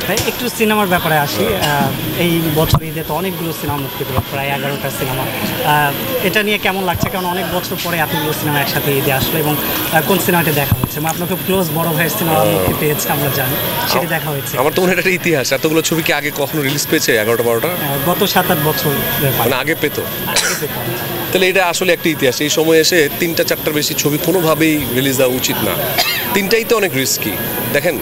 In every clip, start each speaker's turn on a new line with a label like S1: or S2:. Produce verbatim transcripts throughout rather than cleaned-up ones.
S1: একটু সিনেমার ব্যাপারে আসি। এই বছর ঈদে তো অনেকগুলো সিনেমা মুক্তি পেল, প্রায় এগারোটা সিনেমা। এটা নিয়ে কেমন লাগছে? কারণ অনেক বছর পরে এতগুলো সিনেমা একসাথে ঈদে আসলো, এবং কোন সিনেমাটি দেখা হচ্ছে? আপনাকে ক্লোজ বড় ভাইয়ের সিনেমা মুক্তি পেয়েছে, আমরা জানি, সেটি দেখা হচ্ছে।
S2: আমার তো মনে হয় একটা ইতিহাস, এতগুলো ছবি কি আগে কখনো রিলিজ পেয়েছে? এগারোটা বারোটা
S1: গত সাত আট বছর
S2: মানে আগে পেতো। তাহলে এটা আসলে একটা ইতিহাস। এই সময় এসে তিনটা চারটার বেশি ছবি কোনোভাবেই রিলিজ দেওয়া উচিত না। তিনটাই তো অনেক রিস্কি। দেখেন,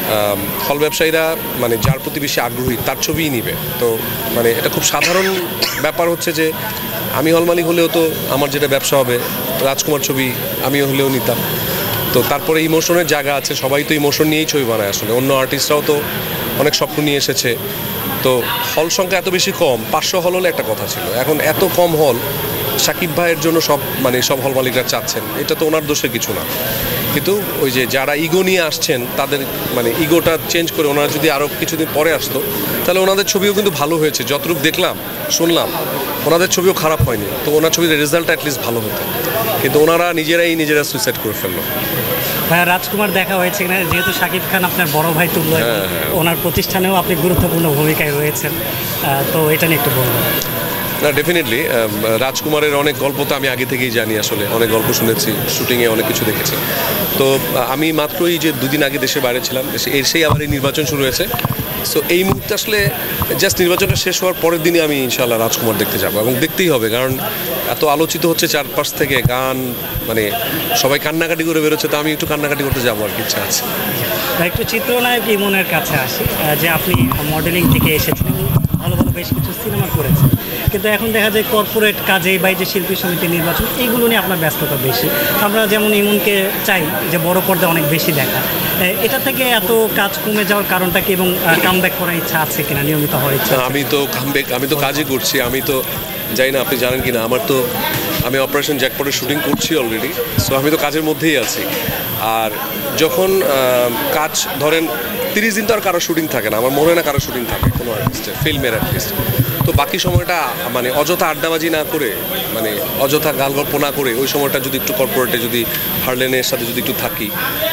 S2: হল ব্যবসায়ীরা মানে যার প্রতি বেশি আগ্রহী তার ছবিই নিবে। তো মানে এটা খুব সাধারণ ব্যাপার হচ্ছে যে আমি হল মালিক হলেও তো আমার যেটা ব্যবসা হবে, রাজকুমার ছবি আমিও হলেও নিতাম। তো তারপরে ইমোশনের জায়গা আছে, সবাই তো ইমোশন নিয়েই ছবি বানায়। আসলে অন্য আর্টিস্টরাও তো অনেক স্বপ্ন নিয়ে এসেছে। তো হল সংখ্যা এত বেশি কম, পাঁচশো হল হলে একটা কথা ছিল, এখন এত কম হল। শাকিব ভাইয়ের জন্য সব মানে সব হল মালিকরা চাচ্ছেন, এটা তো ওনার দোষে কিছু না। কিন্তু ওই যে যারা ইগো নিয়ে আসছেন তাদের মানে ইগোটা চেঞ্জ করে ওনারা যদি আরও কিছুদিন পরে আসতো, তাহলে ওনাদের ছবিও কিন্তু ভালো হয়েছে। যতটুকু দেখলাম শুনলাম ওনাদের ছবিও খারাপ হয়নি, তো ওনার ছবির রেজাল্ট অ্যাটলিস্ট ভালো হতো। কিন্তু ওনারা নিজেরাই নিজেরা সুইসাইড করে ফেললো।
S1: ভাইয়া রাজকুমার দেখা হয়েছে কিনা? যেহেতু শাকিব খান আপনার বড় ভাই তুল্য, ওনার প্রতিষ্ঠানেও আপনি গুরুত্বপূর্ণ ভূমিকায় রয়েছেন, তো এটা নিয়ে একটু বলবেন।
S2: না, ডেফিনেটলি রাজকুমারের অনেক গল্প তো আমি আগে থেকেই জানি। আসলে অনেক গল্প শুনেছি, শুটিংয়ে অনেক কিছু দেখেছি। তো আমি মাত্রই যে দুদিন আগে দেশের বাইরে ছিলাম, এসেই আবার এই নির্বাচন শুরু হয়েছে। সো এই মুহূর্তে আসলে জাস্ট নির্বাচনটা শেষ হওয়ার পরের দিনই আমি ইনশাআল্লাহ রাজকুমার দেখতে যাব, এবং দেখতেই হবে, কারণ এত আলোচিত হচ্ছে চারপাশ থেকে, গান মানে সবাই কান্নাকাটি করে বেরোচ্ছে, তো আমি একটু কান্নাকাটি করতে যাবো আর কি, ইচ্ছা আছে।
S1: একটু চিত্রনায়ক ইমনের কাছে আসি, যে আপনি মডেলিং থেকে এসেছেন, ভালো ভালো বেশ কিছু সিনেমা করেছেন, কিন্তু এখন দেখা যায় কর্পোরেট কাজে বা যে শিল্পী সমিতি নির্বাচন, এইগুলো নিয়ে আপনার ব্যস্ততা বেশি। আমরা যেমন ইমনকে চাই যে বড় পর্দায় অনেক বেশি দেখা, এটা থেকে এত কাজ কমে যাওয়ার কারণটা কি, এবং কামব্যাক করার ইচ্ছা আছে কিনা, নিয়মিত হওয়ার ইচ্ছা?
S2: আমি তো কামব্যাক, আমি তো কাজই করছি। আমি তো জানি না আপনি জানেন কিনা, আমার তো আমি অপারেশন জ্যাকপটের শুটিং করছি অলরেডি। সো আমি তো কাজের মধ্যেই আছি। আর যখন কাজ ধরেন তিরিশ দিন তো আর কারো শুটিং থাকে না, আমার মনে হয় না কারো শুটিং থাকে কোনো আর্টিস্টের, ফিল্মের আর্টিস্ট। তো বাকি সময়টা মানে অযথা আড্ডাবাজি না করে, মানে অযথা গালগল্প না করে, ওই সময়টা যদি একটু কর্পোরেটে যদি হার্লেনের সাথে যদি একটু থাকি,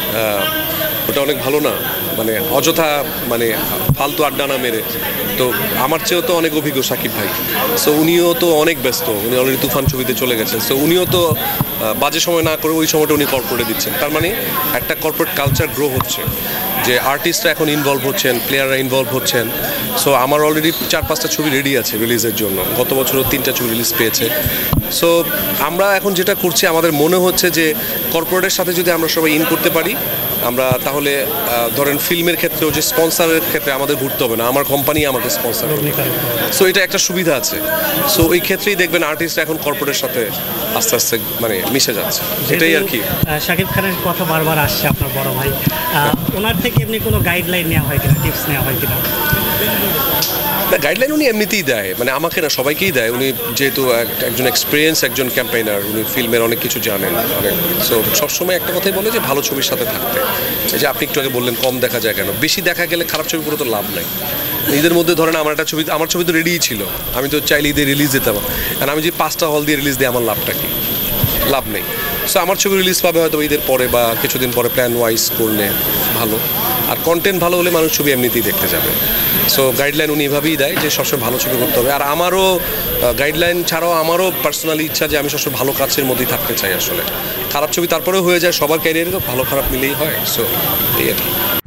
S2: ওটা অনেক ভালো না? মানে অযথা মানে ফালতু আড্ডা না মেরে। তো আমার চেয়েও তো অনেক অভিজ্ঞ শাকিব ভাই, সো উনিও তো অনেক ব্যস্ত, উনি অলরেডি তুফান ছবিতে চলে গেছেন। সো উনিও তো বাজে সময় না করে ওই সময়টা উনি কর্পোরেটে দিচ্ছেন। তার মানে একটা কর্পোরেট কালচার গ্রো হচ্ছে, যে আর্টিস্টরা এখন ইনভলভ হচ্ছেন, প্লেয়াররা ইনভলভ হচ্ছেন। সো আমার অলরেডি চার পাঁচটা ছবি রেডি আছে রিলিজের জন্য, গত বছরও তিনটা ছবি রিলিজ পেয়েছে। সো আমরা এখন যেটা করছি, আমাদের মনে হচ্ছে যে কর্পোরেটের সাথে যদি আমরা সবাই ইন করতে পারি, আমরা তাহলে ধরেন ফিল্মের ক্ষেত্রেও যে স্পন্সারের ক্ষেত্রে আমাদের ঘুরতে হবে না, আমার কোম্পানি আমাকে স্পন্সার করবে। সো এটা একটা সুবিধা আছে। সো ওই ক্ষেত্রেই দেখবেন আর্টিস্ট এখন কর্পোরেটের সাথে আস্তে আস্তে মানে মিশে যাচ্ছে, এটাই আর কি।
S1: শাকিব খানের কথা বারবার আসছে, আপনার বড় ভাই, ওনার থেকে এমনি কোনো গাইডলাইন নেওয়া হয় কিনা, টিপস নেওয়া হয় কিনা?
S2: গাইডলাইন উনি এমনিতেই দেয়, মানে আমাকে না, সবাইকেই দেয়। উনি যেহেতু একজন এক্সপিরিয়েন্স একজন ক্যাম্পেইনার, উনি ফিল্মের অনেক কিছু জানেন অনেক। সো সবসময় একটা কথাই বলে যে ভালো ছবির সাথে থাকতে। এই যে আপনি একটু আগে বললেন কম দেখা যায় কেন, বেশি দেখা গেলে খারাপ ছবি পুরো তো লাভ নাই। ঈদের মধ্যে ধরেন আমার একটা ছবি, আমার ছবি তো রেডিই ছিল, আমি তো চাইলে ঈদে রিলিজ দিতাম, কারণ আমি যে পাঁচটা হল দিয়ে রিলিজ দিই, আমার লাভটা কি? লাভ নেই। সো আমার ছবি রিলিজ পাবে হয়তো ঈদের পরে বা কিছুদিন পরে, প্ল্যান ওয়াইজ করলে ভালো। আর কন্টেন্ট ভালো হলে মানুষ ছবি এমনিতেই দেখতে যাবে। সো গাইডলাইন উনি এভাবেই দেয় যে সবসময় ভালো ছবি করতে হবে। আর আমারও গাইডলাইন ছাড়াও আমারও পার্সোনালি ইচ্ছা যে আমি সবসময় ভালো কাজের মধ্যেই থাকতে চাই। আসলে খারাপ ছবি তারপরেও হয়ে যায়, সবার ক্যারিয়ারে তো ভালো খারাপ মিলেই হয়। সো এই আর কি।